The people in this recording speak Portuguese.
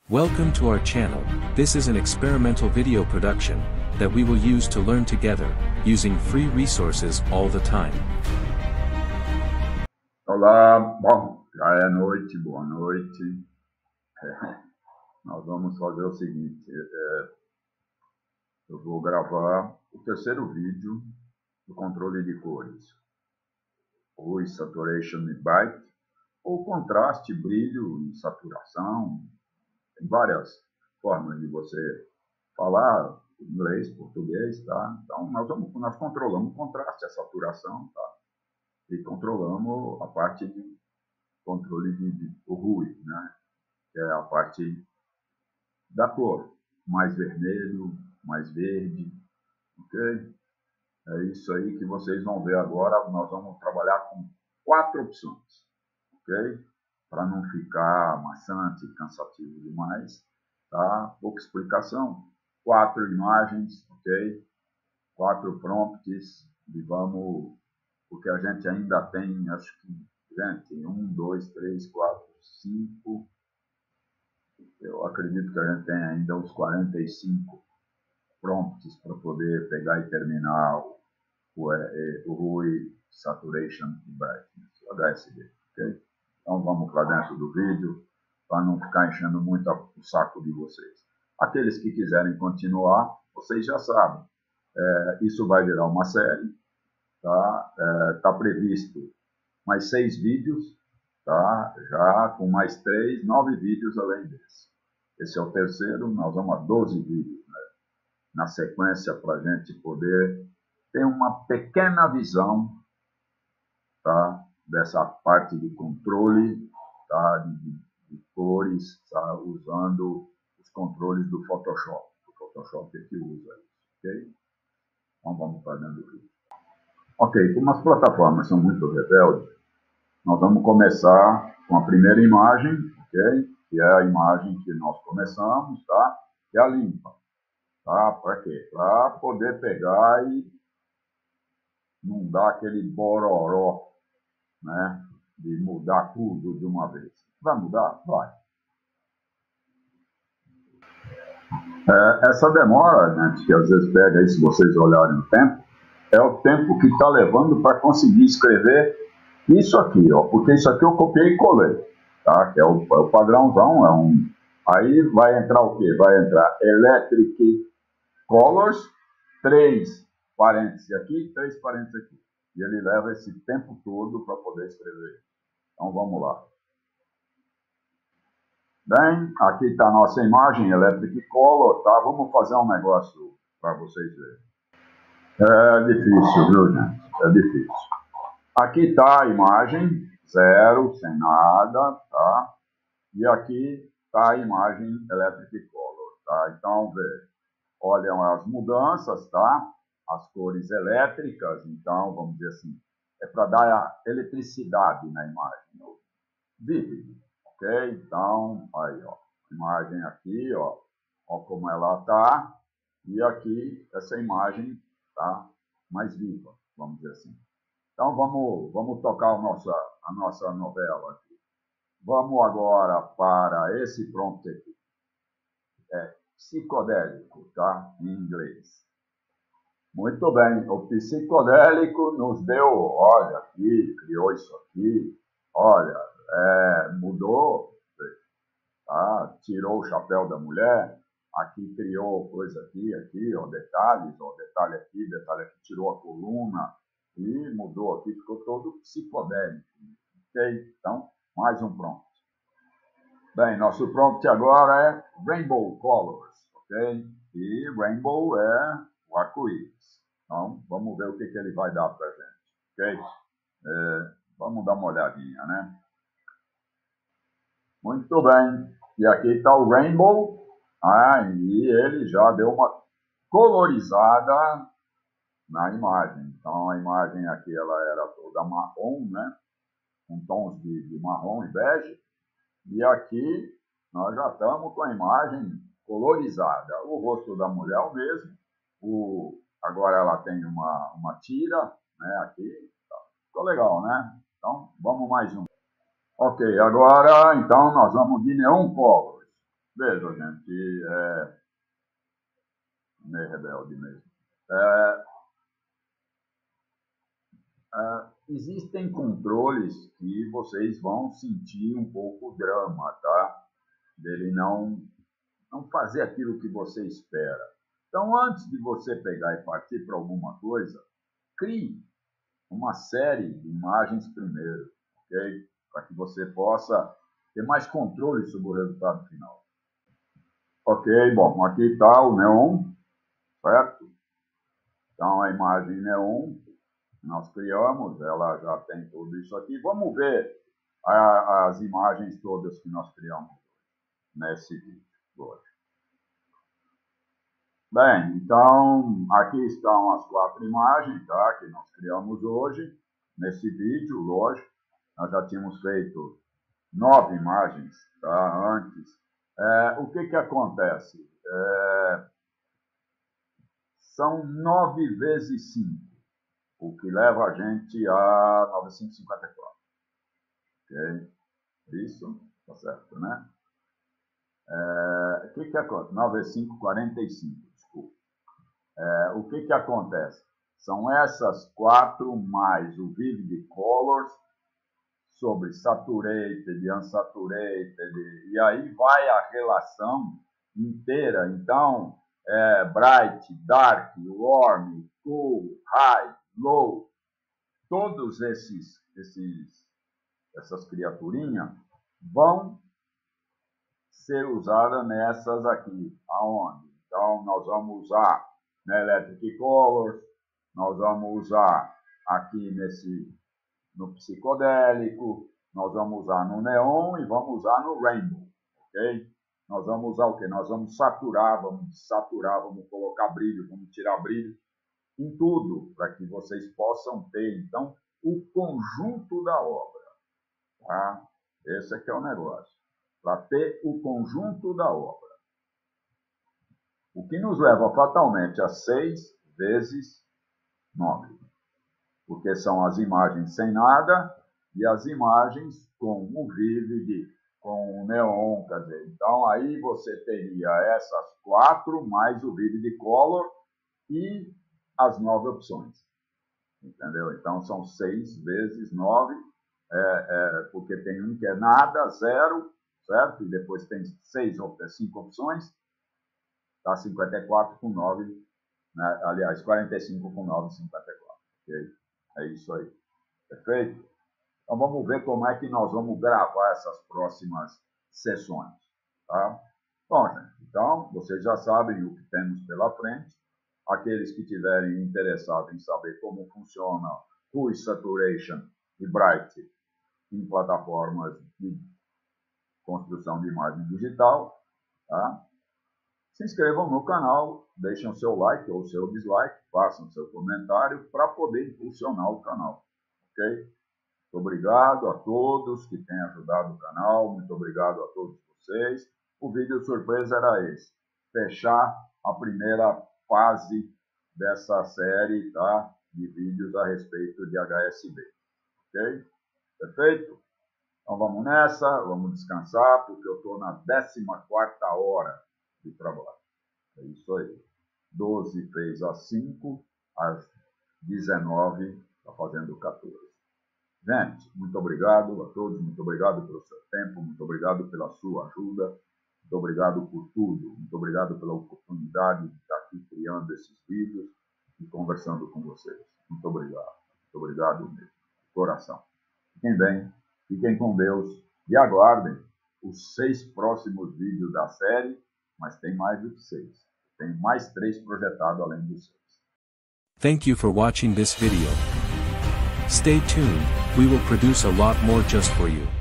Welcome to our channel. This is an experimental video production that we will use to learn together, using free resources all the time. Olá, bom, já é noite, boa noite. Nós vamos fazer o seguinte, eu vou gravar o terceiro vídeo do controle de cores. O Saturation e Bright, ou contraste, brilho e saturação. Tem várias formas de você falar inglês, português, tá? Então nós controlamos o contraste, a saturação, tá? E controlamos a parte de controle do RUI, né? Que é a parte da cor, mais vermelho, mais verde, ok? É isso aí que vocês vão ver agora. Nós vamos trabalhar com 4 opções, ok? Para não ficar maçante, cansativo demais, tá? Pouca explicação. 4 imagens, ok? 4 prompts e vamos, porque a gente ainda tem, acho que, gente, 1, 2, 3, 4, 5, eu acredito que a gente tem ainda uns 45 prompts para poder pegar e terminar o RUI, Saturation e Brightness, o HSB, ok? Então vamos para dentro do vídeo, para não ficar enchendo muito o saco de vocês. Aqueles que quiserem continuar, vocês já sabem, isso vai virar uma série, tá? Tá previsto mais 6 vídeos, tá? Já com mais 3, 9 vídeos além desse. Esse é o terceiro, nós vamos a 12 vídeos, né? Na sequência, para a gente poder ter uma pequena visão, tá? Dessa parte de controle, tá? De cores, tá? Usando os controles do Photoshop. O Photoshop é que usa isso, ok? Então vamos para dentro do vídeo. Ok, como as plataformas são muito rebeldes, nós vamos começar com a primeira imagem, ok? Que é a imagem que nós começamos, tá? Que é a limpa. Tá? Para quê? Para poder pegar e não dar aquele bororó, né? De mudar tudo de uma vez. Vai mudar? Vai. Essa demora, gente, que às vezes pega aí, se vocês olharem o tempo, é o tempo que está levando para conseguir escrever isso aqui, ó, porque isso aqui eu copiei e colei, tá? Que é o padrãozão, aí vai entrar o quê? Vai entrar Electric Colors, 3 parênteses aqui, 3 parênteses aqui. E ele leva esse tempo todo para poder escrever. Então vamos lá. Bem, aqui está a nossa imagem, Electric Color, tá? Vamos fazer um negócio para vocês verem. É difícil, viu, gente? É difícil. Aqui está a imagem, 0, sem nada, tá? E aqui está a imagem Electric Color, tá? Então, veja, olham as mudanças, tá? As cores elétricas, então, vamos dizer assim, é para dar a eletricidade na imagem, vívido, ok? Então, aí, ó, a imagem aqui, ó como ela tá, e aqui essa imagem tá mais viva, vamos dizer assim. Então vamos tocar a nossa novela aqui. Vamos agora para esse prompt aqui. É psicodélico, tá? Em inglês. Muito bem, o psicodélico nos deu, olha aqui, criou isso aqui, olha, mudou, tá? Tirou o chapéu da mulher, aqui criou coisa aqui, ó, detalhes, ó, detalhe aqui, tirou a coluna, e mudou aqui, ficou todo psicodélico, ok? Então, mais um prompt. Bem, nosso prompt agora é Rainbow Colors, ok? E Rainbow é o arco-íris. Então, vamos ver o que ele vai dar para a gente, ok? Vamos dar uma olhadinha, né? Muito bem. E aqui está o Rainbow, e ele já deu uma colorizada na imagem. Então, a imagem aqui ela era toda marrom, né? Com tons de marrom e bege. E aqui nós já estamos com a imagem colorizada. O rosto da mulher é o mesmo. Agora ela tem uma tira, né? Aqui. Ficou legal, né? Então, vamos mais um. Ok, agora então nós vamos de Neon Colors. Veja, gente, meio rebelde mesmo. Existem controles que vocês vão sentir um pouco o drama, tá? Dele não fazer aquilo que você espera. Então, antes de você pegar e partir para alguma coisa, crie uma série de imagens primeiro, ok? Para que você possa ter mais controle sobre o resultado final. Ok, bom, aqui está o neon, certo? Então, a imagem neon que nós criamos, ela já tem tudo isso aqui. Vamos ver as imagens todas que nós criamos nesse vídeo hoje. Bem, então, aqui estão as 4 imagens, tá, que nós criamos hoje, nesse vídeo, lógico. Nós já tínhamos feito 9 imagens, tá, antes. O que acontece? São 9 vezes 5, o que leva a gente a 954. Ok? Isso, tá certo, né? O que acontece? 9 vezes 5, 45, desculpa. O que acontece? São essas 4 mais o Vivid Colors sobre Saturated, Unsaturated, e aí vai a relação inteira. Então, Bright, Dark, Warm, Cool, High, Low, todos essas criaturinhas vão ser usadas nessas aqui. Aonde? Então, nós vamos usar na Electric Colors, nós vamos usar aqui no psicodélico, nós vamos usar no neon e vamos usar no rainbow, ok? Nós vamos usar o quê? Nós vamos saturar, vamos colocar brilho, vamos tirar brilho em tudo, para que vocês possam ter, então, o conjunto da obra, tá? Esse aqui é o negócio, para ter o conjunto da obra. O que nos leva fatalmente a 6 vezes 9. Porque são as imagens sem nada e as imagens com o Vivid, com o neon, quer dizer. Então, aí você teria essas 4 mais o Vivid Color e as 9 opções. Entendeu? Então, são 6 vezes 9, porque tem um que é nada, 0, certo? E depois tem 5 opções, dá 54 com 9, né? Aliás, 45 com 9, 54. Ok? É isso aí. Perfeito? Então, vamos ver como é que nós vamos gravar essas próximas sessões. Tá? Bom, gente, então, vocês já sabem o que temos pela frente. Aqueles que tiverem interessados em saber como funciona o Saturation e Bright em plataformas de construção de imagem digital, tá? Se inscrevam no canal, deixem o seu like ou o seu dislike, façam seu comentário para poder impulsionar o canal, ok? Muito obrigado a todos que têm ajudado o canal, muito obrigado a todos vocês. O vídeo surpresa era esse, fechar a primeira fase dessa série, tá, de vídeos a respeito de HSB, ok? Perfeito? Então vamos nessa, vamos descansar, porque eu estou na 14ª hora de trabalho. É isso aí. 12 fez às 5, às 19 está fazendo 14. Gente, muito obrigado a todos, muito obrigado pelo seu tempo, muito obrigado pela sua ajuda, muito obrigado por tudo, muito obrigado pela oportunidade de estar aqui criando esses vídeos e conversando com vocês. Muito obrigado mesmo, de coração. Fiquem bem, fiquem com Deus e aguardem os 6 próximos vídeos da série, mas tem mais do que 6. Tem mais 3 projetados além dos 6. Thank you for watching this video. Stay tuned, we will produce a lot more just for you.